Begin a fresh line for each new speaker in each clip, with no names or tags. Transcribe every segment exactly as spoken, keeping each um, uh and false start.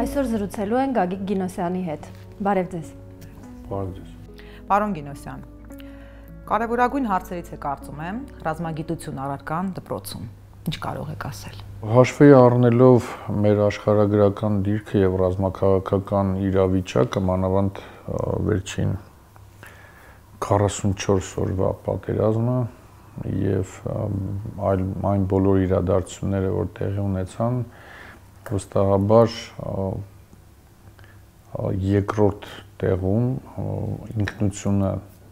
Այսօր զրուցելու են Գագիկ Գինոսյանի հետ։ Բարև ձեզ։
Բարև ձեզ։
Պարոն Գինոսյան, կարևորագույն հարցերից է կարծում եմ ռազմագիտություն առարկան դպրոցում։ Ինչ կարող եք ասել։
Հաշվի առնելով մեր աշխարհագրական դիրքը եւ ռազմաքաղաքական իրավիճակը, մանավանդ վերջին քառասունչորս օրվա պատերազմը եւ այլ այն բոլոր իրադարձությունները, որ տեղի ունեցան, վստահաբար երկրորդ տեղում ինքնությունը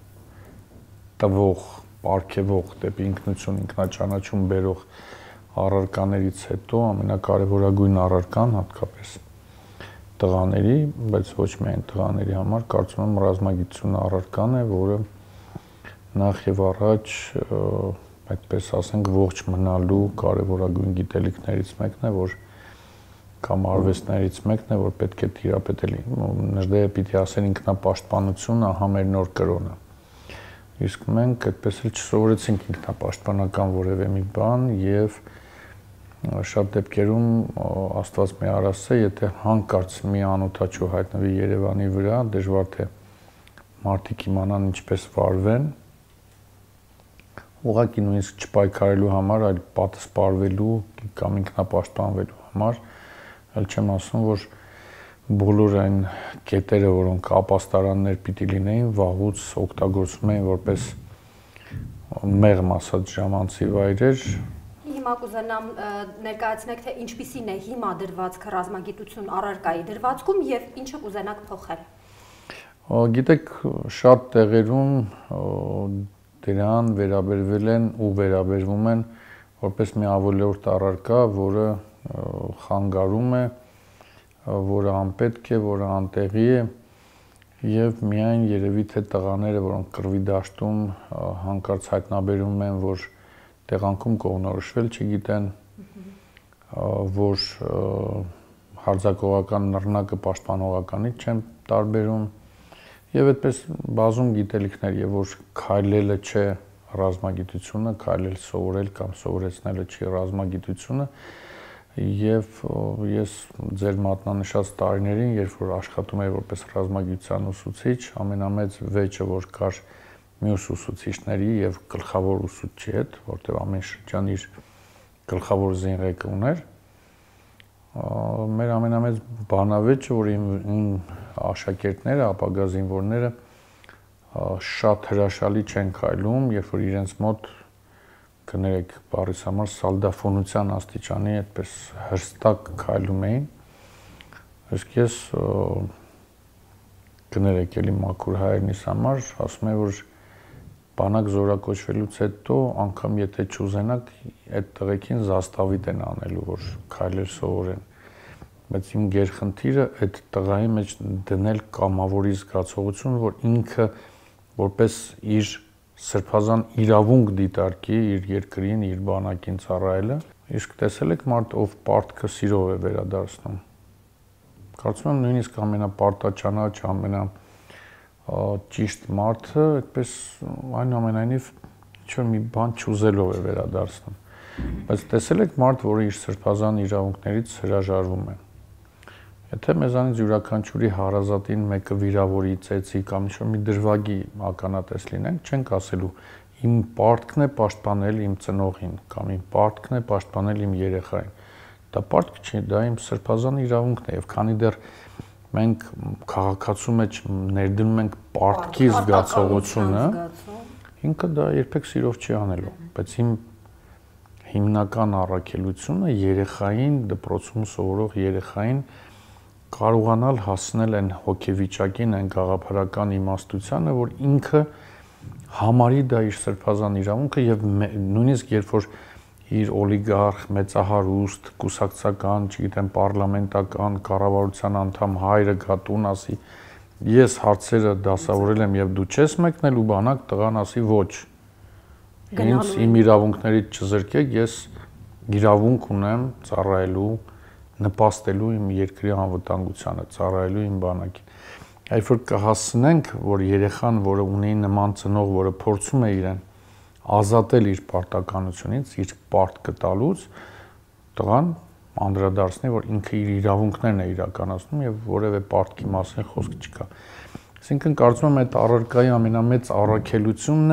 տվող, պարգևող, դեպի ինքնություն, ինքնաճանաչում բերող առարկաներից հետո ամենակարևորագույն առարկան, հատկապես տղաների, բայց ոչ միայն տղաների համար, կարծում եմ ռազմագիտությունը առարկան է, որը նախ եւ առաջ, այդպես ասենք, ողջ մնալու կարևորագույն գիտելիքներից մեկն է, որ կամ արվեստներից մեկն է, որ պետք է տիրապետել։ Նժդեհը պիտի ասեն ինքնապաշտպանությունը ահա մեր նոր կրոնը։ Իսկ մենք այդպես էլ չսովորեցինք ինքնապաշտպանական որևէ մի բան եւ շատ դեպքերում Աստված մի արասե, եթե հանկարծ մի անօթաչու հայտնվի Երևանի վրա, դժվար թե մարդիկ իմանան ինչպես վարվեն, ուղղակի նույնիսկ չպայքարելու համար, այլ պատասպարվելու կամ ինքնապաշտպանվելու համար, այլ չեմ ասում, որ բոլոր այն կետերը, որոնք ապաստարաններ պիտի լինեին, վաղուց օգտագործվում էին որպես մեղմ ասած ժամանցի վայրեր։
Հիմա կուզենամ ներկայացնեք, թե ինչպիսին է հիմա դրվածքը ռազմագիտություն առարկայի դրվածքում եւ ինչը կուզենաք փոխել։
Գիտեք, շատ տեղերում դրան վերաբերվել են ու վերաբերվում են որպես մի ավելորդ առարկա, որը խանգարում է, որը անպետք է, որը անտեղի է եւ միայն երևի թե տղաները, որոնք կռվի դաշտում հանկարծ հայտնաբերում են, որ տեղանքում կողմնորոշվել չգիտեն, որ հարձակողական նռնակը պաշտպանողականից չեն տարբերում եւ այդպես բազում գիտելիքներ եւ որ քայլելը չէ ռազմագիտությունը, քայլել սովորել կամ սովորեցնելը չի ռազմագիտությունը եւ ես ձեր մատնանշած տարիներին, երբ որ աշխատում էի որպես ռազմագիտության ուսուցիչ, ամենամեծ վեճը, որ կար մյուս ուսուցիչների եւ գլխավոր ուսուցչի հետ, որտեղ ամեն շրջան իր գլխավոր զինղեկը ուներ, մեր ամենամեծ բանավեճը, որ իմ, իմ աշակերտները, ապագա զինվորները շատ հրաշալի չեն քայլում, երբ որ իրենց մոտ կներեք բառիս համար սալդաֆոնության աստիճանի այդպես հստակ քայլում էին, իսկ ես կներեք էլի մաքուր հայերնիս համար ասում եմ, որ բանակ զորակոչվելուց հետո անգամ եթե չուզենակ այդ տղեկին զաստավիտ են անելու, որ քայլեր սովորեն, բայց իմ գերխնդիրը այդ տղայի մեջ դնել կամավորի զգացողություն, որ ինքը որպես իր սրբազան իրավունք դիտարկի իր երկրին, իր բանակին ծառայելը, իսկ տեսել եք մարդ, ով պարտքը սիրով է վերադարձնում։ Կարծում եմ նույնիսկ ամենապարտաճանաչ, ամենաճիշտ մարդը, այդպես այնուամենայնիվ ինչ-որ մի բան չուզելով է վերադարձնում։ Բայց տեսել եք մարդ, որը իր սրբազան իրավունքներից հրաժարվում է։ Եթե մեզանից յուրաքանչյուրի հարազատին մեկը վիրավորի, ծեծի կամ ինչ-որ մի դրվագի ականատես լինենք, չենք ասելու իմ պարտքն է պաշտպանել իմ ծնողին կամ իմ պարտքն է պաշտպանել իմ երեխային։ Դա պարտք չի, դա իմ սրբազան իրավունքն է, եւ քանի դեռ մենք քաղաքացու մեջ ներդնում ենք պարտքի զգացողությունը, ինքը դա երբեք սիրով չի անելու, բայց իմ հիմնական առաքելությունը երեխային, դպրոցում սովորող երեխային կարողանալ հասնել այն հոգեվիճակին, այն գաղափարական իմաստությանը, որ ինքը համարի դա իր սրբազան իրավունքը եւ նույնիսկ երբ որ իր օլիգարխ, մեծահարուստ, կուսակցական, չգիտեմ, պարլամենտական, կառավարության անդամ հայրը գա տուն ասի, ես հարցերը դասավորել եմ եւ դու չես մեկնել ու բանակ տղան ասի ոչ։ Ինձ իմ իրավունքներից չզրկեք, ես իրավունք ունեմ ծառայելու, նպաստելու իմ երկրի անվտանգությանը, ծառայելու իմ բանակին։ Այդ որ կհասնենք, որ երեխան, որը ունի նման ծնող, որը փորձում է իրեն ազատել իր պարտականությունից, իր պարտքը տալուց, տղան անդրադարձնի, որ ինքը իր իրավունքներն է իրականացնում եւ որևէ պարտքի մասին խոսք չկա։ Այսինքն կարծում եմ այդ առարկայի ամենամեծ առաքելությունն է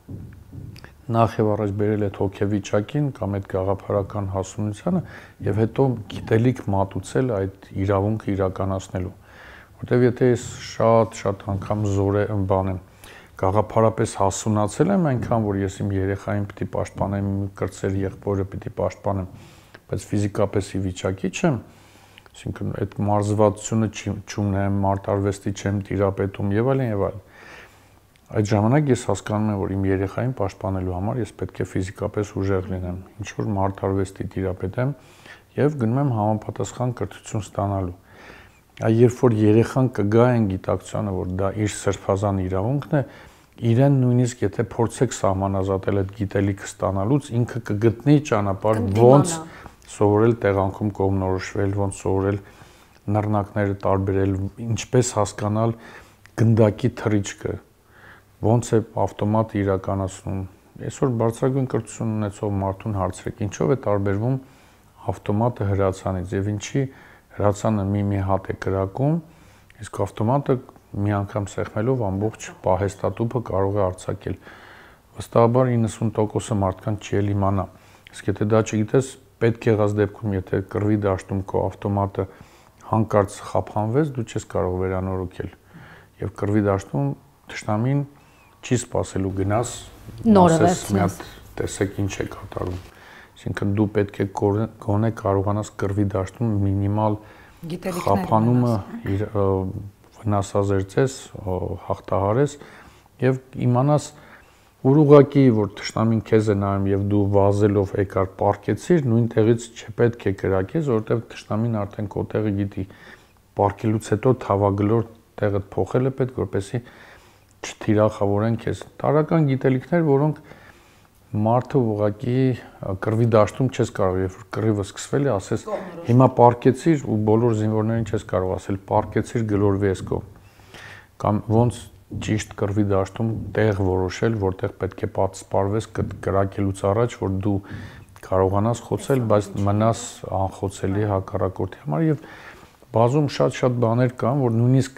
նախ եւ առաջ բերել այդ հոգեվիճակին կամ այդ գաղափարական հասունությանը եւ հետո գիտելիք մատուցել այդ իրավունքը իրականացնելու։ Որտեւ եթե ես շատ-շատ անգամ զորե բան եմ գաղափարապես հասունացել եմ այնքան, որ ես իմ երեխային պիտի պաշտպանեմ, իմ կրտսեր եղբորը պիտի պաշտպանեմ, բայց ֆիզիկապես ի վիճակի չեմ, այսինքն այդ մարզվածությունը չունեմ, մարտարվեստի չեմ տիրապետում եւ այլն եւ այլն։ Այդ ժամանակ ես հասկանում եմ, որ իմ երեխային պաշտպանելու համար ես պետք է ֆիզիկապես ուժեղ լինեմ, ինչ որ մարտարվեստի տիրապետեմ եւ գնում եմ համապատասխան կրթություն ստանալու։ Այ երբ որ երեխան կգա այն գիտակցությանը, որ դա իր սրբազան իրավունքն է, իրեն նույնիսկ եթե փորձեք սահմանազատել այդ գիտելիքը ստանալուց, ինքը կգտնի ճանապարհ ոնց սովորել տեղանքում կողմնորոշվել, ոնց սովորել նռնակները տարբերել, ինչպես հասկանալ գնդակի թռիչքը, ոնց է ավտոմատ իրականացնում։ Այսօր բարձրագույն կրթություն ունեցող մարդուն հարցրեք, ինչով է տարբերվում ավտոմատը հրացանից եւ ինչի հրացանը մի-մի հատ է կրակում, իսկ ավտոմատը մի անգամ սեղմելով ամբողջ պահեստատուփը կարող է արձակել։ Վստահաբար իննսուն տոկոսը մարդկանց չի էլ իմանա։ Իսկ եթե դա չգիտես, պետք եղած դեպքում, եթե կռվի դաշտում քո ավտոմատը հանկարծ խափանվեց, դու չես կարող վերանորոգել։ Եվ կռվի դաշտում թշնամին չի սпасելու գնաս, ասես մի հատ տեսեք ինչ է կատարում։ Այսինքն դու պետք է գոնե կարողանաս կռվի դաշտում մինիմալ խափանումը վնասազերծես, հաղթահարես եւ իմանաս որ ուղղակի որ թշնամին քեզ է նայում եւ դու վազելով եկար պարկեցիր, նույն տեղից չպետք է կրակես, որովհետեւ թշնամին արդեն քո տեղը գիտի։ Պարկելուց հետո թավագլոր տեղը փոխել է պետք, որպեսզի չթիրախավորեն քեզ։ Տարական գիտելիքներ, որոնք մարդը ուղղակի կռվի դաշտում չես կարող, երբ որ կռիվը սկսվել է, ասես հիմա պարկեցիր ու բոլոր զինվորներին չես կարող ասել պարկեցիր գլորվի ես կողմ։ Կամ ոնց ճիշտ կռվի դաշտում տեղ որոշել, որտեղ պետք է պատսպարվես կրակելուց առաջ, որ դու կարողանաս խոցել, բայց մնաս անխոցելի հակառակորդի համար եւ բազում շատ-շատ բաներ կան, որ նույնիսկ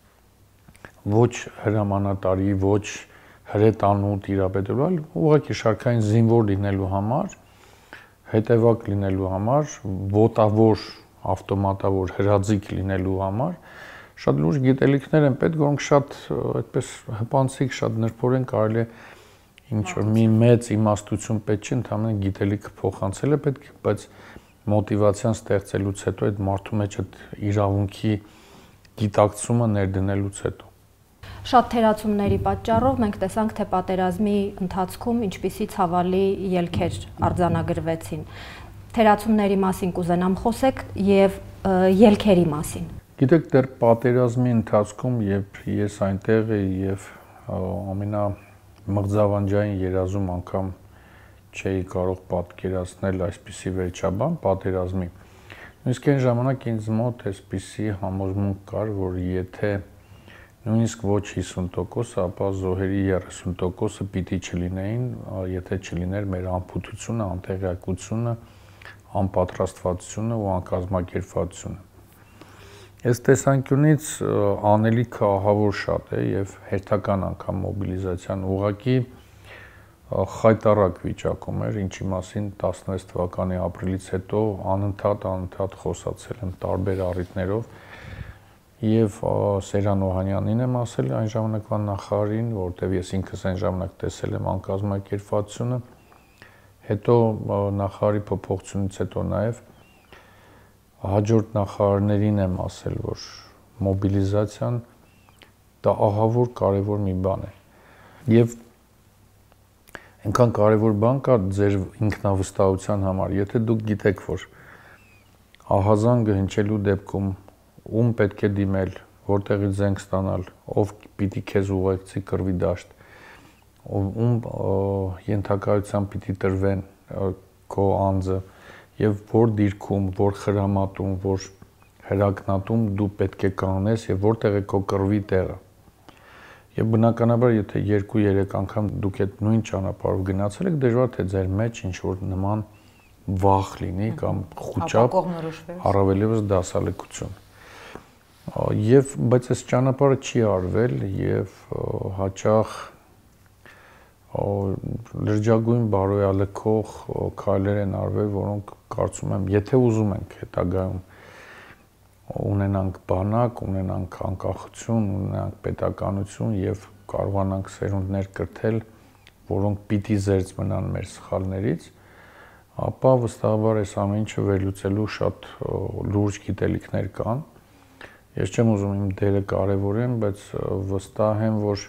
ոչ հրամանատարի, ոչ հրետանու տիրապետելու, այլ ուղղակի շարքային զինվոր լինելու համար, հետևակ լինելու համար, ոտավոր, ավտոմատավոր հրաձիգ լինելու համար շատ լուրջ գիտելիքներ են պետք, որոնք շատ այդպես հպանցիկ, շատ նրբորեն կարելի է ինչ որ մի մեծ իմաստություն պետք չի, ընդհանրապես գիտելիքը փոխանցել է պետք, բայց մոտիվացիան ստեղծելուց հետո այդ մարդու մեջ այդ իրավունքի գիտակցումը ներդնելուց հետո
Շատ թերացումների պատճառով մենք տեսանք, թե պատերազմի ընթացքում ինչպիսի ցավալի ելքեր արձանագրվեցին։ Թերացումների մասին կուզենամ խոսեք եւ ելքերի մասին։
Գիտեք, դեռ պատերազմի ընթացքում, երբ ես այնտեղ էի եւ ամենամղձավանջային երազում անգամ չէի կարող պատկերացնել այսպիսի վերջաբան պատերազմի։ Նույնիսկ այն ժամանակ ինձ մոտ այսպիսի համոզմունք կար, որ եթե նույնիսկ ոչ հիսուն տոկոս, ապա զոհերի երեսուն տոկոսը պիտի չլինեին, եթե չլիներ մեր անփութությունը, անտեղյակությունը, անպատրաստվածությունը ու անկազմակերպվածությունը։ Այս տեսանկյունից անելիքը ահավոր շատ է եւ հերթական անգամ մոբիլիզացիան ուղղակի խայտառակ վիճակում էր, ինչի մասին տասնվեց թվականի ապրիլից հետո անընդհատ անընդհատ խոսացել եմ տարբեր առիթներով եւ Սերան Օհանյանին եմ ասել այն ժամանակվա նախարարին, որտեւ ես ինքս այն ժամանակ տեսել եմ անկազմակերպվածությունը, հետո նախարարի փոփոխությունից հետո նաեւ հաջորդ նախարարներին եմ ասել, որ մոբիլիզացիան դա ահավոր կարևոր մի բան է։ Եվ այնքան կարևոր բան կա ձեր ինքնավստահության համար, եթե դուք գիտեք, որ ահազանգը հնչելու դեպքում ում պետք է դիմել, որտեղից զենք ստանալ, ով պիտի քեզ ուղեկցի կռվի դաշտ, ում ենթակայությամբ պիտի տրվեն քո անձը եւ որ դիրքում, որ խրամատում, որ հրակնատում դու պետք է կանես եւ որտեղ է քո կռվի տեղը։ Եվ բնականաբար, եթե երկու երեք անգամ դուք այդ նույն ճանապարհով գնացել եք, դժվար թե ձեր մեջ ինչ որ նման վախ լինի կամ խոճապ, առավել ևս դասալեկություն։ Եվ բայց այս ճանապարհը չի արվել եւ հաճախ լրջագույն բարոյալքող քայլեր են արվել, որոնք կարծում եմ, եթե ուզում ենք հետագայում ունենանք բանակ, ունենանք անկախություն, ունենանք պետականություն եւ կարողանանք սերունդներ կրթել, որոնք պիտի զերծ մնան մեր սխալներից, ապա վստահաբար այս ամեն ինչը վերլուծելու շատ լուրջ գիտելիքներ կան։ Ես չեմ ուզում իմ դերը կարևորեմ, բայց վստահ եմ, որ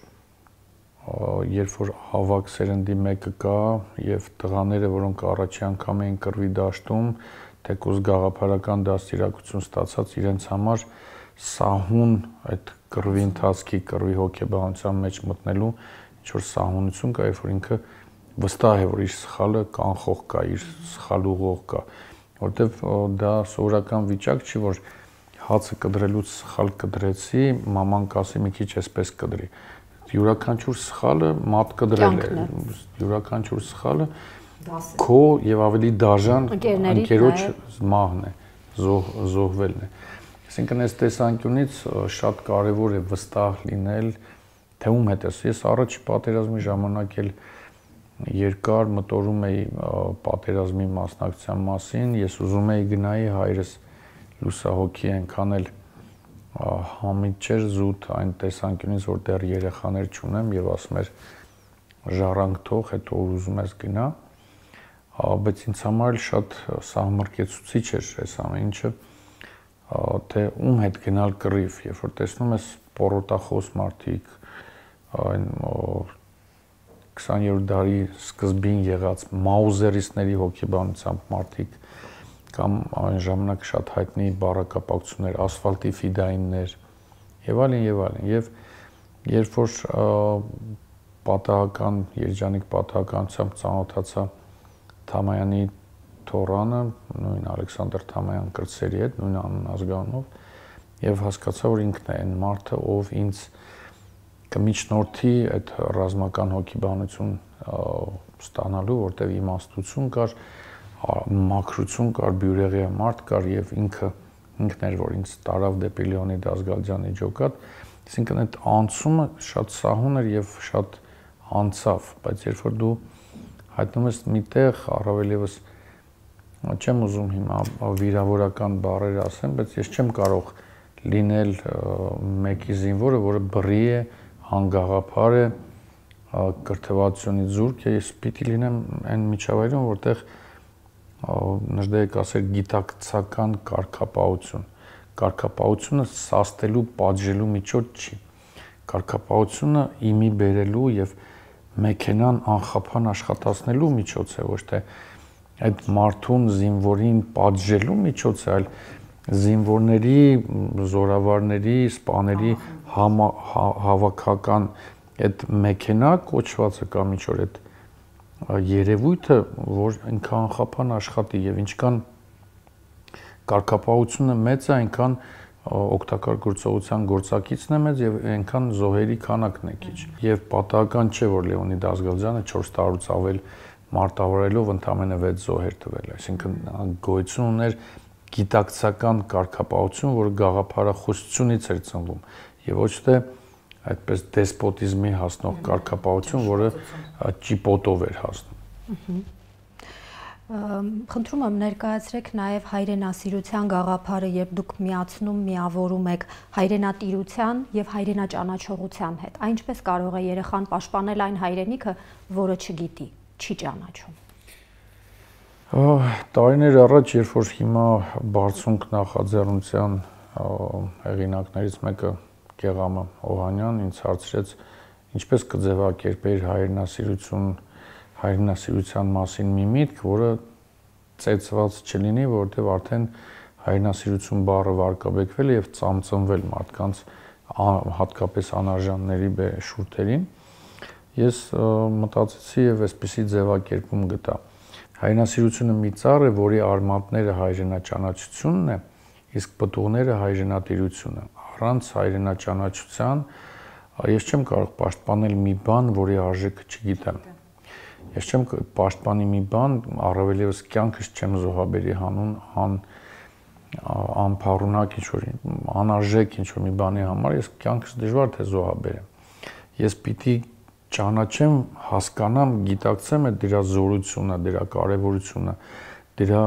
երբ որ հավաք սերնդի մեկը կա եւ տղաները, որոնք առաջի անգամ էին կռվի դաշտում, թեկուզ գաղափարական դաստիարակություն ստացած իրենց համար սահուն այդ կռվի ընթացքի, կռվի հոգեբանության մեջ մտնելու ինչ որ սահունություն կա, երբ որ ինքը վստահ է, որ իր սխալը կանխող կա, իր սխալ ուղող կա, որովհետեւ դա սովորական վիճակ չի, որ հացը կդրելուց սխալ կդրեցի, մաման կասի մի քիչ էսպես կդրի։ Յուրաքանչյուր սխալը մատ կդրել է, յուրաքանչյուր սխալը քո եւ ավելի դաժան ընկերոջ զմահն է, զոհվելն է։ Այսինքն այս տեսանկյունից շատ կարեւոր է վստահ լինել, թե ում հետ ես։ Ես առաջի պատերազմի ժամանակ էլ երկար մտորում էի պատերազմի մասնակցության մասին, ես ուզում էի գնայի, հայրս լուսահոգի այնքան էլ համիտ չէր զուտ այն տեսանկյունից, որ դեռ երեխաներ չունեմ եւ ասում էր ժառանգ թող, հետո ուզում ես գնա, բայց ինձ համար շատ սահմռկեցուցիչ էր այս ամեն ինչը, թե ում հետ գնալ կռիվ, երբ որ տեսնում ես պորոտախոս մարդիկ, այն քսաներորդ դարի սկզբին եղած մաուզերիստների հոգեբանությամբ մարդիկ կամ այն ժամանակ շատ հայտնի բառակապակցություններ, ասֆալտի ֆիդայիններ եւ այլն եւ այլն եւ երբ որ պատահական երջանիկ պատահականությամբ ծանոթացա Թամայանի Թորանը, նույն Ալեքսանդր Թամայան կրտսերի հետ, նույն անազգանով եւ հասկացա, որ ինքն է այն մարդը, ով ինձ կմիջնորդի այդ ռազմական հոգեբանություն ստանալու, որտեղ իմաստություն կար, մաքրություն կար, բյուրեղյա մարդ կար եւ ինքը ինքն էր, որ ինձ տարավ դեպի Լեոնիդ Ազգալյանի ջոկատ, այսինքն այդ անցումը շատ սահուն էր եւ շատ անցավ, բայց երբ որ դու հայտնում ես միտեղ, առավել եւս չեմ ուզում հիմա վիրավորական բառեր ասեմ, բայց ես չեմ կարող լինել մեկի զինվորը, որը բռի է, անգաղափար է, կրթվածությունից զուրկ է, ես պիտի լինեմ այն միջավայրում, որտեղ նժդեհ կասեր գիտակցական կարգապահություն։ Կարգապահությունը սաստելու, պատժելու միջոց չի։ Կարգապահությունը իմի բերելու եւ մեքենան անխափան աշխատացնելու միջոց է, ոչ թե այդ մարդուն զինվորին պատժելու միջոց է, այլ զինվորների, զորավարների, սպաների հավաքական այդ մեքենա կոչվածը կամ ինչ որ այդ երևույթը, որ այնքան անխափան աշխատի եւ ինչքան կարգապահությունը մեծ է, այնքան օգտակար գործողության գործակիցն է մեծ եւ այնքան զոհերի քանակն է քիչ։ Եվ պատահական չէ, որ Լեոնիդ Ազգալյանը չորս տարուց ավել մարտավարելով ընդամենը վեց զոհեր տվել, այսինքն գոյություն ուներ գիտակցական կարգապահություն, որը գաղափարախոսությունից էր ծնվում եւ ոչ թե այդպես դեսպոտիզմի հասնող կարգապահություն, որը ճիպոտով էր հասնում։
Խնդրում եմ ներկայացրեք նաև հայրենասիրության գաղափարը, երբ դուք միացնում, միավորում եք հայրենատիրության եւ հայրենաճանաչողության հետ։ Այն ինչպես կարող է երեխան պաշտպանել այն հայրենիքը, որը չգիտի, չի ճանաչում։
Տարիներ առաջ, երբ որ հիմա բարձունք նախաձեռնության հեղինակներից մեկը Գեղամը Օհանյան ինձ հարցրեց, ինչպես կձևակերպեիր հայրենասիրություն, հայրենասիրության մասին մի միտք, որը ծեծված չլինի, որովհետև արդեն հայրենասիրություն բառը վարկաբեկվել է եւ ծամծմվել մարդկանց հատկապես անարժանների շուրթերին։ Ես մտածեցի եւ այսպիսի ձևակերպում գտա։ Հայրենասիրությունը մի ծառ է, որի արմատները հայրենաճանաչությունն է, իսկ պտուղները հայրենատիրությունը։ Առանց հայրենաճանաչության ես չեմ կարող պաշտպանել մի բան, որի արժեքը չգիտեմ։ Ես չեմ պաշտպանի մի բան, առավել եւս կյանքս չեմ զոհաբերի հանուն, հան անփառունակ ինչ-որ անարժեք ինչ-որ մի բանի համար, ես կյանքս դժվար թե զոհաբերեմ։ Ես պիտի ճանաչեմ, հասկանամ, գիտակցեմ այդ դրա զորությունը, դրա կարևորությունը, դրա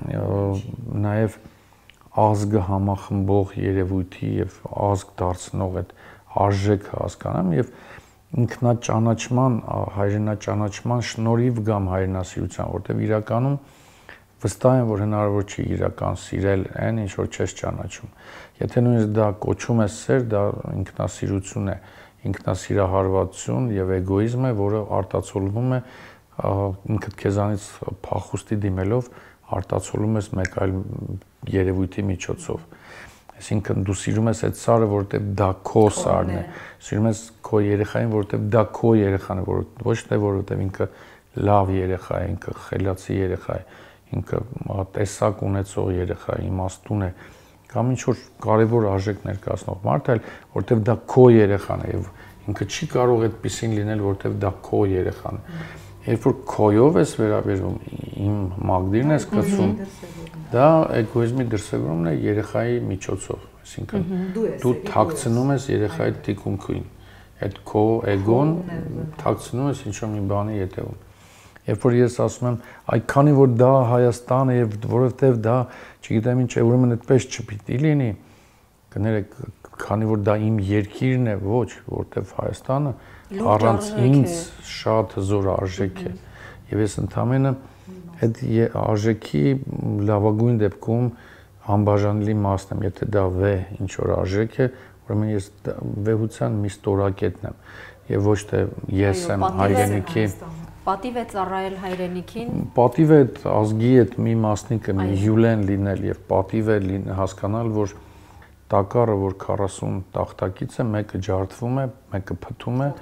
նաեւ ազգը համախմբող երևույթի եւ ազգ դարձնող այդ արժեքը հասկանամ եւ ինքնաճանաչման, հայրենաճանաչման շնորհիվ գամ հայրենասիրության, որտեղ իրականում վստահ եմ, որ հնարավոր չի իրական սիրել այն, ինչ որ չես ճանաչում։ Եթե նույնիսկ դա կոչում է սեր, դա ինքնասիրություն է, ինքնասիրահարվածություն եւ էգոիզմ է, որը արտացոլվում է ինքդ քեզանից փախուստի դիմելով, արտացոլում ես մեկ այլ երևույթի միջոցով։ Այսինքն դու սիրում ես այդ սարը, որովհետև դա քո սարն է։ Սիրում ես քո երեխային, որովհետև դա քո երեխան է, ոչ թե որովհետև ինքը լավ երեխա է, ինքը խելացի երեխա է, ինքը տեսակ ունեցող երեխա է, իմաստուն է, կամ ինչ որ կարևոր արժեք ներկայացնող մարդ է, որովհետև դա քո երեխան է եւ ինքը չի կարող այդպեսին լինել, որովհետև դա քո երեխան է։ Երբ որ քոյով ես վերաբերվում, իմ մագդիրն ես կցում, դա էգոիզմի դրսևորումն է երեխայի միջոցով, այսինքն դու թաքցնում ես երեխայի թիկունքին, այդ քո էգոն թաքցնում ես ինչ-որ մի բանի ետևում։ Երբ որ ես ասում եմ, այ քանի որ դա Հայաստանը եւ որովհետեւ դա, չգիտեմ ինչ է, ուրեմն այդպես չպիտի լինի, կներեք, քանի որ դա իմ երկիրն է, ոչ, որովհետեւ Հայաստանը առանց ինձ շատ հզոր արժեք է եւ ես ընդամենը այդ արժեքի լավագույն դեպքում անբաժանելի մասն եմ, եթե դա վե ինչ որ արժեք է, ուրեմն ես վեհության մի ստորակետն եմ եւ ոչ թե ես եմ հայրենիքի
պատիվ է ծառայել հայրենիքին,
պատիվ է ազգի այդ մի մասնիկը, մի հյուլեն լինել եւ պատիվ է հասկանալ, որ տակառը, որ քառասուն տախտակից է, մեկը ջարդվում է, մեկը փթում է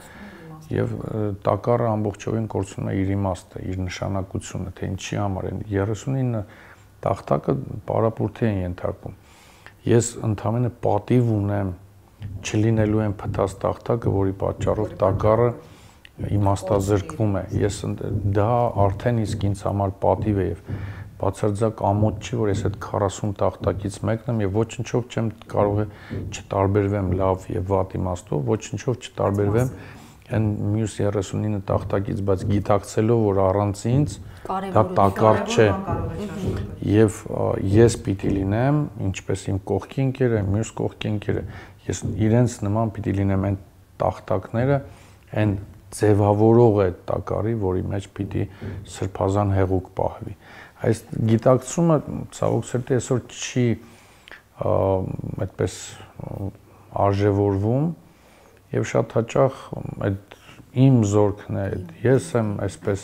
եւ տակառը ամբողջովին կորցնում է իր իմաստը, իր նշանակությունը, թե ինչի համար են երեսունինը տախտակը պարապուրդի են ենթարկվում։ Ես ընդամենը պատիվ ունեմ չլինելու են փթած տախտակը, որի պատճառով տակառը իմաստազրկվում է։ Ես դա արդեն իսկ ինձ համար պատիվ է եւ բացարձակ ամոթ չի, որ ես այդ քառասուն տախտակից մեկն եմ եւ ոչնչով չեմ կարող է չտարբերվեմ լավ եւ վատ իմաստով, ոչնչով չտարբերվեմ այն մյուս երեսունինը տախտակից, բայց գիտակցելով, որ առանց ինձ դա տակառ չէ։ Եվ ես պիտի լինեմ, ինչպես իմ կողքի ընկերը, մյուս կողքի ընկերը, ես իրենց նման պիտի լինեմ այն տախտակները, այն ձևավորող է տակառի, որի մեջ պիտի սրբազան հեղուկ պահվի։ Այս գիտակցումը ցավոք սրտի այսօր չի այդպես արժևորվում եւ շատ հաճախ այդ իմ զորքն է, ես եմ այսպես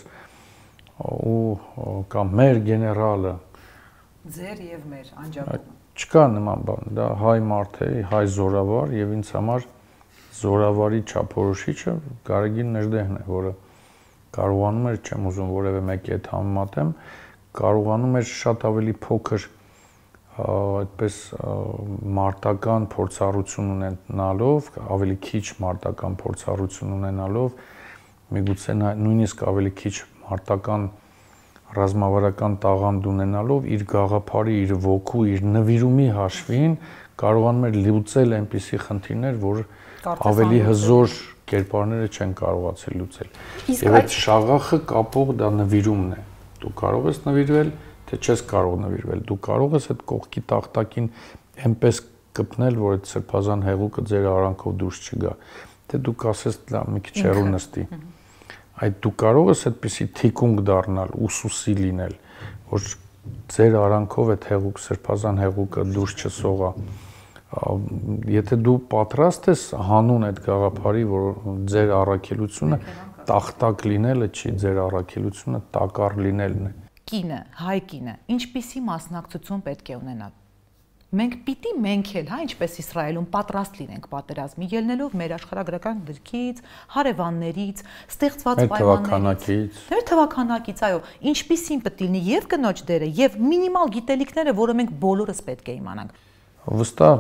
ու կամ մեր գեներալը
ձեր եւ մեր անջատումը
չկա նման բան, դա հայ մարդ է, հայ զորավար եւ ինձ համար զորավարի չափորոշիչը Գարեգին Նժդեհն է, որը կարողանում էր, չեմ ուզում որևէ մեկի հետ համեմատեմ, կարողանում էր շատ ավելի փոքր այդպես մարտական փորձառություն ունենալով, ավելի քիչ մարտական փորձառություն ունենալով, միգուցե նույնիսկ ավելի քիչ մարտական ռազմավարական տաղանդ ունենալով իր գաղափարի, իր ոգու, իր նվիրումի հաշվին կարողանում էր լուծել այնպիսի խնդիրներ, որ ավելի հզոր կերպարները չեն կարողացել լուծել։ Եվ այդ շաղախը կապող դա նվիրումն է։ Դու կարող ես նվիրվել, թե չես կարող նվիրվել։ Դու կարող ես այդ կողքի տախտակին այնպես կպնել, որ այդ սրբազան հեղուկը ձեր արանքով դուրս չգա։ Թե դու կասես դա մի քիչ հեռու նստի։ Այդ դու կարող ես այդպիսի թիկունք դառնալ, ուսուսի լինել, որ ձեր արանքով այդ հեղուկ սրբազան հեղուկը դուրս չսողա։ Եթե դու պատրաստ ես հանուն այդ գաղափարի, որ ձեր առաքելությունը տախտակ լինելը չի, ձեր առաքելությունը տակառ լինելն է։
Կինը, հայ կինը, ինչպիսի մասնակցություն պետք է ունենա։ Մենք պիտի մենք էլ, հա, ինչպես Իսրայելում պատրաստ լինենք պատերազմի, ելնելով մեր աշխարհագրական դրքից, հարևաններից, ստեղծված
պայմաններից,
մեր թվականակից, այո, ինչպիսին պետք է լինի եւ կնոջ դերը, եւ մինիմալ գիտելիքները, որը մենք բոլորս պետք է իմանանք։
Վստահ,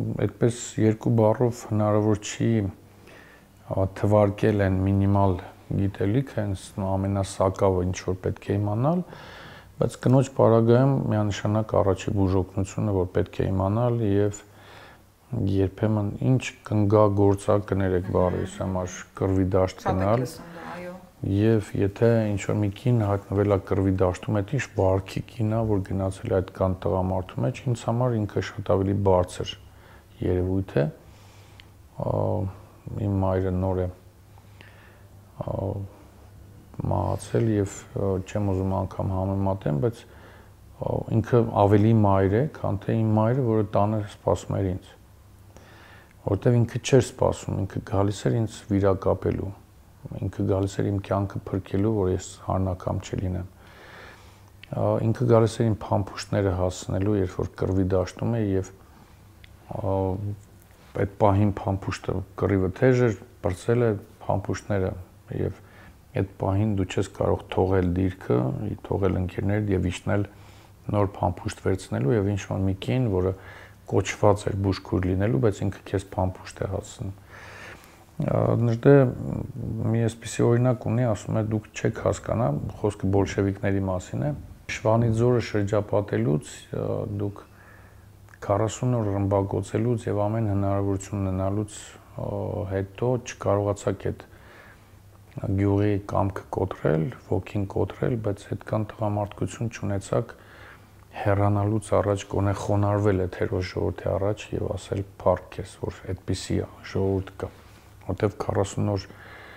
այդպես երկու բառով հնարավոր չի թվարկել այն մինիմալ գիտելիք, հենց ամենասակավը ինչ որ պետք է իմանալ, բայց կնոջ պարագայում միանշանակ առաջի բուժօգնությունը, որ պետք է իմանալ եւ երբեմն ինչ կնգա գործա կներեք բառից համար կռվի դաշտ գնալ եւ եթե ինչ որ մի կին հայտնվել է կռվի դաշտում, այդ ինչ վարքի կինա, որ գնացել է այդ կան տղամարդու մեջ, ինձ համար ինքը շատ ավելի բարձր երևույթ է։ Իմ մայրը նոր է մահացել եւ չեմ ուզում անգամ համեմատեմ, բայց ինքը ավելի մայր է, քան թե իմ մայրը, որը տանը սպասում էր ինձ։ Որտեւ ինքը չէր սպասում, ինքը գալիս էր ինձ վիրակապելու, ինքը գալիս էր իմ կյանքը փրկելու, որ ես հարնակամ չլինեմ։ Ինքը գալիս էր իմ փամփուշտները հասցնելու, երբ որ կռվի դաշտում էի եւ այդ պահին փամփուշտը կռիվը թեժ էր, բրծել է փամփուշտները եւ այդ պահին դու չես կարող թողել դիրքը, թողել ընկերներդ եւ իջնել նոր փամփուշտ վերցնելու եւ ինչ որ մի կին, որը կոչված էր բուժքույր լինելու, բայց ինքը քեզ փամփուշտ է հասցնում։ Նժդե մի այսպիսի օրինակ ունի, ասում է դուք չեք հասկանա, խոսքը բոլշևիկների մասին է։ Շվանիձորը շրջապատելուց դուք քառասուն օր ռմբակոծելուց եւ ամեն հնարավորություն ունենալուց հետո չկարողացաք այդ գյուղի կամքը կոտրել, ոգին կոտրել, բայց այդքան տղամարդկություն չունեցաք հեռանալուց առաջ կոնե խոնարհվել այդ հերոս ժողովրդի առաջ եւ ասել փառք ես, որ այդպիսի ժողովուրդ կա, որտեվ քառասուն օր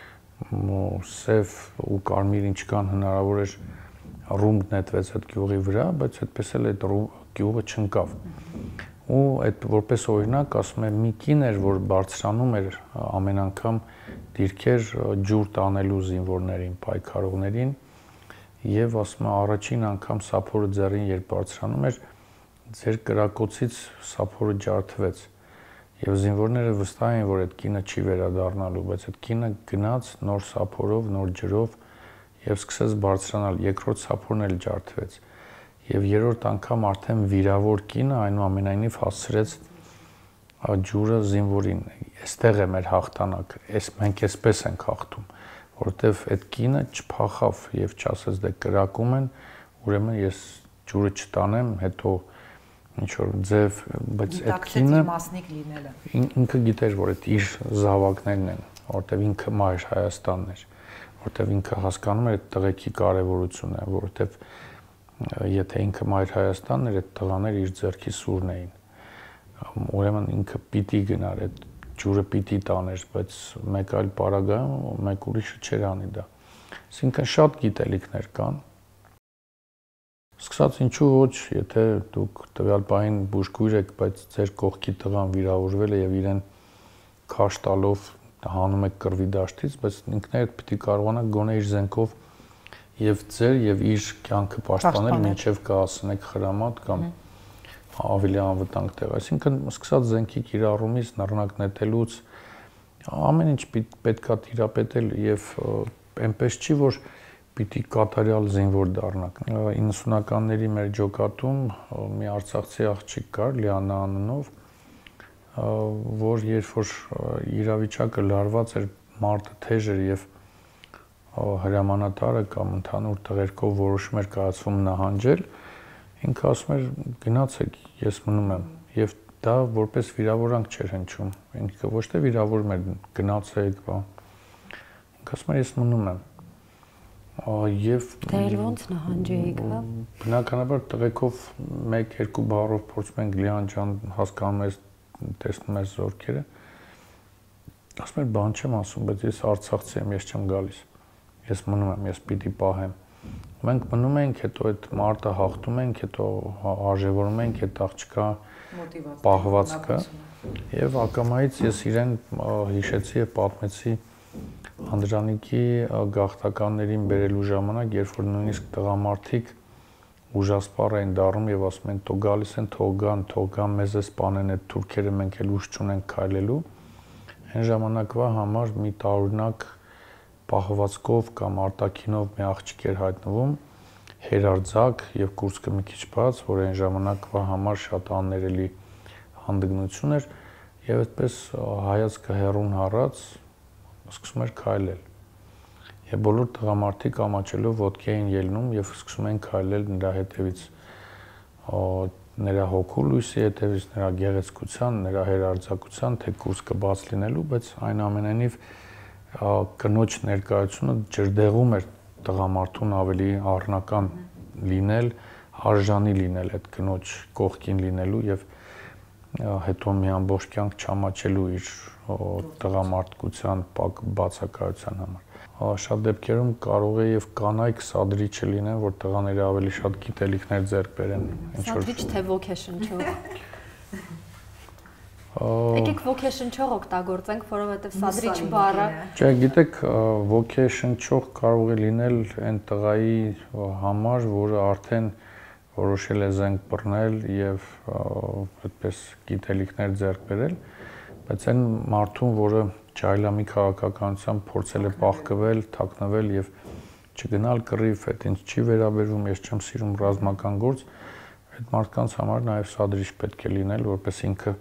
սև ու կարմիր ինչքան հնարավոր էր ռումբ նետվեց այդ գյուղի վրա, բայց այդպես էլ այդ գյուղը չընկավ։ Ու այդ որպես օրինակ ասում եմ մի կին էր, որ բարձրանում էր ամեն անգամ դիրքեր ջուր տանելու զինվորներին, պայքարողներին եւ ասում եմ առաջին անգամ սափորը ձեռին երբ բարձրանում էր, ձեր կրակոցից սափորը ջարդվեց եւ զինվորները վստահ էին, որ այդ կինը չի վերադառնալու, բայց այդ կինը գնաց նոր սափորով, նոր ջրով եւ սկսեց բարձրանալ, երկրորդ սափորն էլ ջարդվեց եւ երրորդ անգամ արդեն վիրավոր կինը այնուամենայնիվ հասցրեց ջուրը զինվորին։ Այստեղ է մեր հաղթանակը, այս մենք էսպես ենք հաղթում, որովհետեւ այդ կինը չփախավ եւ չասեց դե կրակում են, ուրեմն ես ջուրը չտանեմ, հետո ինչ որ ձև, բայց այդ կինը
մասնիկ լինելը։
Ինքը գիտեր, որ այդ իր զավակներն են, որովհետեւ ինքը մայր Հայաստանն էր, որովհետեւ ինքը հասկանում էր այդ տղեկի կարևորությունը, որովհետեւ եթե ինքը մայր Հայաստանն էր, այդ տղաները իր ձեռքի սուրն էին։ Ուրեմն ինքը պիտի գնար, այդ ջուրը պիտի տաներ, բայց մեկ այլ պարագայում մեկ ուրիշը չէր անի դա։ Այսինքն շատ գիտելիքներ կան։ Սկսած ինչու ոչ, եթե դուք տվյալ պահին բուժքույր եք, բայց ձեր կողքի տղան վիրավորվել է եւ իրեն քաշ տալով հանում եք կռվի դաշտից, բայց ինքներդ պիտի կարողանաք գոնե իր զենքով եւ ձեր եւ իր կյանքը պաշտպանել, մինչեւ կհասնեք խրամատ կամ ավելի անվտանգ տեղ։ Այսինքն սկսած զենքի կիրառումից, նռնակ նետելուց ամեն ինչ պետքա տիրապետել եւ այնպես չի, որ պիտի կատարյալ զինվոր դառնաք։ իննսունականների մեր ջոկատում մի արցախցի աղջիկ կար Լիանա անունով, որ երբ որ իրավիճակը լարված էր, մարտը թեժ էր եւ հրամանատարը կամ ընդհանուր տղերքով որոշում էր կայացվում նահանջել, ինքը ասում էր գնացեք, ես մնում եմ եւ դա որպես վիրավորանք չէր հնչում, ինքը ոչ թե վիրավորում էր գնացեք, բա ինքը ասում էր ես մնում եմ եւ
դեր ոնց նահանջեիք, հա։
Բնականաբար տղեկով մեկ-երկու բառով փորձում ենք Լիան ջան հասկանում ես, տեսնում ես զորքերը, ասում էր բան չեմ ասում, բայց ես արցախցի եմ, ես չեմ գալիս, ես մնում եմ, ես պիտի պահեմ։ Մենք մնում ենք, հետո այդ մարտը հաղթում ենք, հետո արժևորում ենք այդ աղջկա պահվածքը եւ ակամայից ես իրեն հիշեցի եւ պատմեցի Անդրանիկի գաղթականներին բերելու ժամանակ, երբ որ նույնիսկ տղամարդիկ ուժասպառ էին դառնում եւ ասում են թող գալիս են, թող գան, թող գան մեզ է սպանեն այդ թուրքերը, մենք էլ ուժ չունենք քայլելու։ Այն ժամանակվա համար մի տարօրինակ պահվածքով կամ արտաքինով մի աղջիկ էր հայտնվում, հերարձակ եւ կուրծքը մի քիչ բաց, որ այն ժամանակվա համար շատ աններելի հանդգնություն էր եւ այդպես հայացքը հեռուն հառած սկսում էր քայլել։ Եվ բոլոր տղամարդիկ ամաչելով ոտքի էին ելնում եւ սկսում են քայլել նրա հետևից, նրա հոգու լույսի հետևից, նրա գեղեցկության, նրա հերարձակության, թե կուրսը բաց լինելու, բայց այնուամենայնիվ կնոջ ներկայությունը ջրդեղում էր տղամարդուն ավելի առնական լինել, արժանի լինել այդ կնոջ կողքին լինելու եւ հետո մի ամբողջ կյանք չամաչելու իր տղամարդկության բացակայության համար։ Շատ դեպքերում կարող է եւ կանայք սադրիչը լինեն, որ տղաները ավելի շատ գիտելիքներ ձեռք բերեն, ինչ որ
սադրիչ թե ոգեշնչող։ Եկեք ոգեշնչող օգտագործենք, որովհետեւ սադրիչ բառը
Չէ, գիտեք, ոգեշնչող կարող է լինել այն տղայի համար, որը արդեն որոշել է զենք բռնել եւ այդպես գիտելիքներ ձեռք բերել, բայց այն մարդուն, որը ջայլամի քաղաքականությամբ փորձել է պահկվել, թաքնվել եւ չգնալ կռիվ, այդ ինձ չի վերաբերվում, ես չեմ սիրում ռազմական գործ, այդ մարդկանց համար նաեւ սադրիչ պետք է լինել, որպես ինքը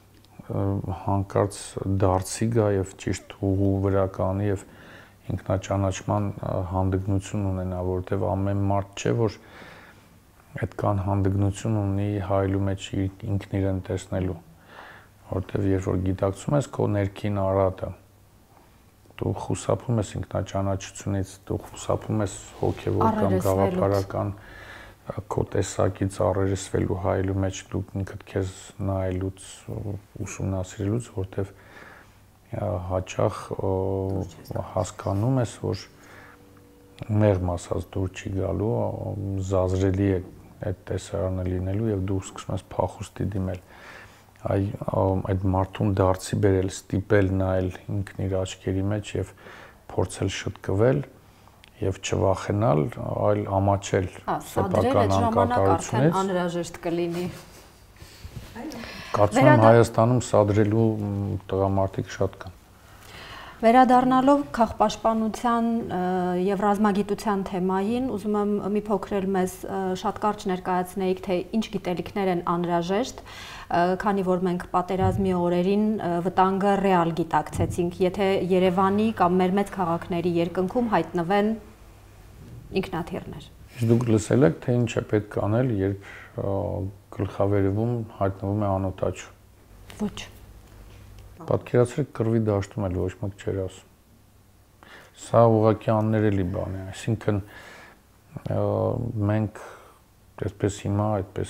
հանկարծ դարձի գա եւ ճիշտ ուղու վրա կանի եւ ինքնաճանաչման հանդգնություն ունենա, որովհետեւ ամեն մարդ չէ, որ այդքան հանդգնություն ունի հայելու մեջ ինքն իրեն տեսնելու, որովհետեւ երբ որ գիտակցում ես քո ներքին արատը, դու խուսափում ես ինքնաճանաչությունից, դու խուսափում ես հոգեվոր կամ գաղափարական քո տեսակից առերեսվելու հայելու մեջ, դու ինքդ քեզ նայելուց, ուսումնասիրելուց, որովհետեւ հաճախ հասկանում ես, որ մեղմ ասած դուր չի գալու, զազրելի է այդ տեսարանը լինելու եւ դու սկսում ես փախուստի դիմել, այ այդ մարդուն դարձի բերել, ստիպել նայել ինքն իր աչքերի մեջ եւ փորձել շտկվել եւ չվախենալ, այլ ամաչել սեփական անկատարությունից,
անհրաժեշտ կլինի։
Կարծում եմ Հայաստանում սադրելու տղամարդիկ շատ կան։
Վերադառնալով քաղաքապաշտպանության եւ ռազմագիտության թեմային, ուզում եմ մի փոքր էլ մեզ շատ կարճ ներկայացնեիք, թե ինչ գիտելիքներ են անհրաժեշտ, քանի որ մենք պատերազմի օրերին վտանգը ռեալ գիտակցեցինք, եթե Երևանի կամ մեր մեծ քաղաքների երկնքում հայտնվեն ինքնաթիռներ։
Իսկ դուք լսել եք, թե ինչ է պետք անել, երբ գլխավերևում հայտնվում է անօթաչու։
Ոչ։
Պատկերացրեք կռվի դաշտում էլ ոչ մեկ չէր ասում։ Սա ուղղակի աններելի բան է, այսինքն մենք այսպես հիմա այդպես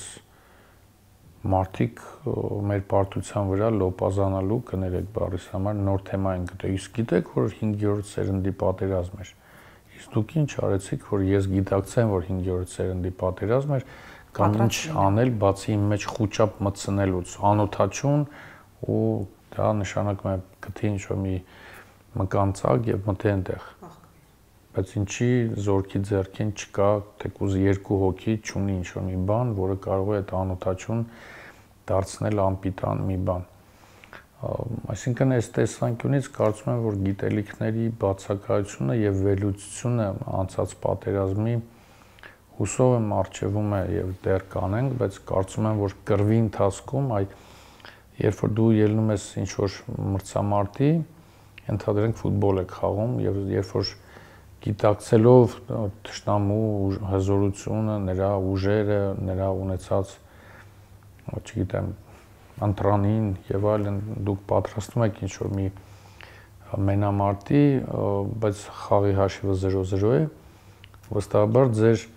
մարդիկ մեր պարտության վրա լոպազանալու կներեք բառիս համար նոր թեմա են գտել։ Իսկ գիտեք, որ հինգերորդ սերնդի պատերազմ էր։ Իսկ դուք ինչ արեցիք, որ ես գիտակցեմ, որ հինգերորդ սերնդի պատերազմ էր, կամ ինչ անել, բացի իմ մեջ խուճապ մտցնելուց, անօթաչուն ու դա նշանակում է գտի ինչ-որ մի մկանցակ եւ մտի այնտեղ։ Բայց ինչի զորքի ձեռքին չկա թեկուզ երկու հոգի, չունի ինչ-որ մի բան, որը կարող է այդ անօթաչուն դարձնել անպիտան մի բան։ Այսինքն այս տեսանկյունից կարծում եմ, որ գիտելիքների բացակայությունը եւ վերլուծությունը անցած պատերազմի հուսով եմ արժևում է եւ դեռ կանենք, բայց կարծում եմ, որ կռվի ընթացքում այ երբ որ դու ելնում ես ինչ-որ մրցամարտի, ընդհանրենք ֆուտբոլ եք խաղում եւ երբ որ գիտակցելով թշնամու հզորությունը, նրա ուժերը, նրա ունեցած, չգիտեմ, ընտրանին եւ այլն, դուք պատրաստվում եք ինչ-որ մի մենամարտի, բայց խաղի հաշիվը զերո զերո է, վստահաբար ձեր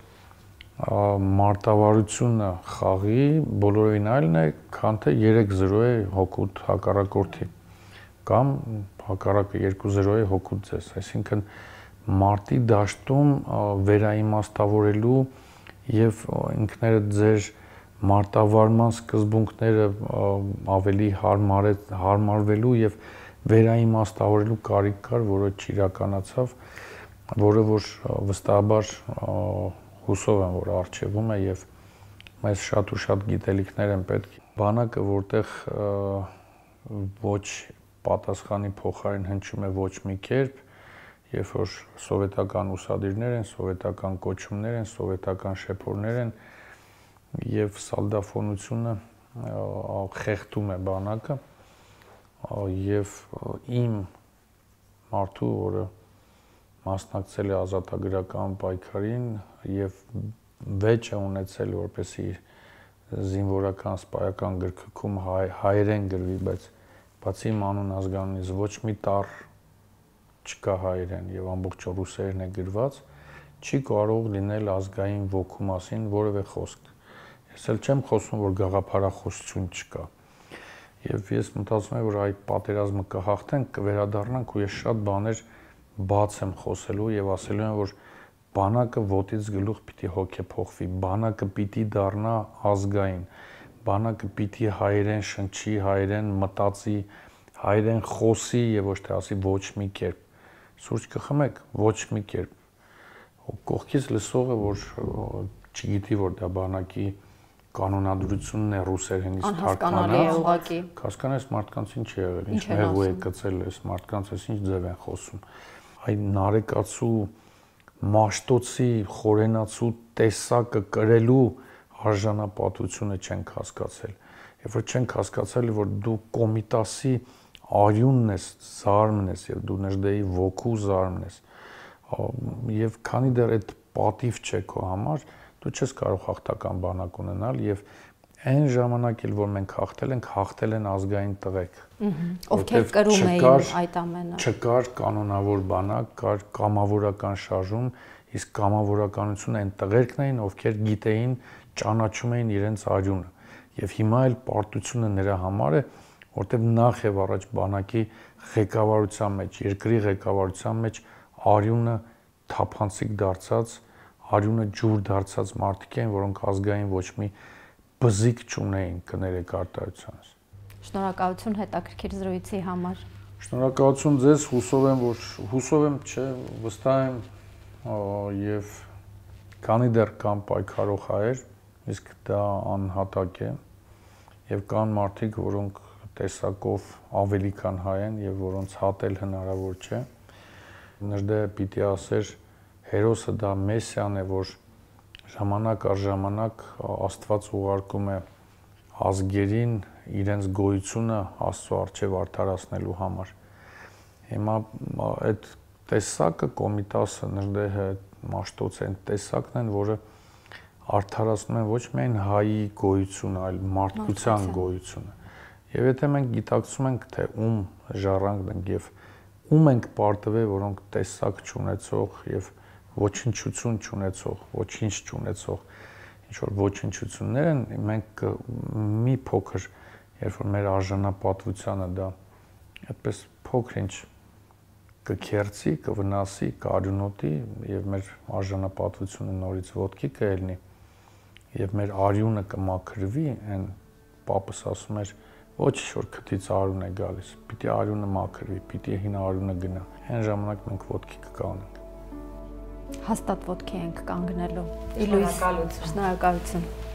մարտավարությունը խաղի բոլորովին այլն է, քան թե երեք զրո է հոգուտ հակառակորդի կամ հակառակը երկու զրո է հոգուտ ձեզ, այսինքն մարտի դաշտում վերաիմաստավորելու եւ ինքներդ ձեր մարտավարման սկզբունքները ավելի հարմար հարմարվելու եւ վերաիմաստավորելու կարիք կար, որը չիրականացավ, որը որ վստահաբար հուսով եմ, որ արժևում է եւ մեզ շատ ու շատ գիտելիքներ են պետք։ Բանակը, որտեղ ոչ պատասխանի փոխարեն հնչում է ոչ մի կերպ, երբ որ սովետական ուսադիրներ են, սովետական կոչումներ են, սովետական շեփորներ են եւ սալդաֆոնությունը խեղդում է բանակը եւ իմ մարդու, որը մասնակցել է ազատագրական պայքարին եւ վեճ է ունեցել, որպեսզի զինվորական սպայական գրքքում հայ, հայերեն գրվի, բայց բացի իմ անուն ազգանունից ոչ մի տառ չկա հայերեն եւ ամբողջ ռուսերեն է գրված, չի կարող լինել ազգային ոգու մասին որևէ խոսք։ Ես էլ չեմ խոսում, որ գաղափարախոսություն չկա։ Եվ ես մտածում եմ, որ այդ պատերազմը կհաղթենք, կվերադառնանք ու ես շատ բաներ բաց եմ խոսելու եւ ասելու եմ, որ բանակը ոտից գլուխ պիտի հոգեփոխվի, բանակը պիտի դառնա ազգային, բանակը պիտի հայերեն շնչի, հայերեն մտածի, հայերեն խոսի եւ ոչ թե ասի ոչ մի կերպ։ Սուրճ կխմեք, ոչ մի կերպ։ Կողքից լսողը, որ չգիտի, որ դա բանակի կանոնադրությունն է ռուսերենից թարգմանած, հասկանես մարդկանց ինչ է եղել, ինչ մեղու է գցել, այս մարդկանց այս ինչ ձև են խոսում։ Այն նարեկացու մաշտոցի խորենացու տեսակը կրելու արժանապատվությունը չենք հասկացել։ Երբ որ չենք հասկացել, որ դու Կոմիտասի արյունն ես, զարմն ես եւ դու Նժդեի ոգու զարմն ես, եւ քանի դեռ այդ պատիվ չէ քո համար, դու չես կարող հաղթական բանակ ունենալ եւ այն ժամանակ էլ որ մենք հաղթել ենք, հաղթել են ազգային տղեկ,
ովքեր կրում էին այդ ամենը։ Չկար
կանոնավոր բանակ, կար կամավորական շարժում, իսկ կամավորականությունը այն տղերքն էին, ովքեր գիտեին, ճանաչում էին իրենց արյունը։ Եվ հիմա էլ պարտությունը նրա համար է, որտեղ նախ եւ առաջ բանակի ղեկավարության մեջ, երկրի ղեկավարության մեջ արյունը թափանցիկ դարձած, արյունը ջուր դարձած մարդիկ են, որոնք ազգային ոչ մի բզիկ չունեին կներեք արտահայտությունից։
Շնորհակալություն հետաքրքիր զրույցի համար։
Շնորհակալություն ձեզ, հուսով եմ, որ հուսով եմ, չէ, վստահ եմ եւ քանի դեռ կան պայքարող հայեր, իսկ դա անհատակ է եւ կան մարդիկ, որոնք տեսակով ավելի քան հայ են եւ որոնց հատել հնարավոր չէ։ Նժդեը պիտի ասեր հերոսը դա մեսիան է, որ ժամանակ առ ժամանակ Աստված ուղարկում է ազգերին իրենց գոյությունը Աստծո առջև արդարացնելու համար։ Հիմա այդ տեսակը Կոմիտասը, Նժդեհը, Մաշտոցը այն տեսակն են, որը արդարացնում են ոչ միայն հայի գոյությունը, այլ մարդկության գոյությունը։ Եվ եթե մենք գիտակցում ենք, թե ում ժառանգն ենք եւ ում ենք պարտվել, որոնք տեսակ չունեցող եւ ոչնչություն չունեցող, ոչինչ չունեցող, ինչ որ ոչնչություններ են, մենք մի փոքր, երբ որ մեր արժանապատվությանը դա այդպես փոքր-ինչ կքերծի, կվնասի, կարյունոտի եւ մեր արժանապատվությունը նորից ոտքի կելնի եւ մեր արյունը կմաքրվի, այն պապս ասում էր, ոչ որ քթից արյուն է գալիս, պիտի արյունը մաքրվի, պիտի հին արյունը գնա։ Այն ժամանակ մենք ոտքի կկանենք։
Հաստատ ոտքի ենք կանգնելու։ Շնորհակալություն։ Շնորհակալություն։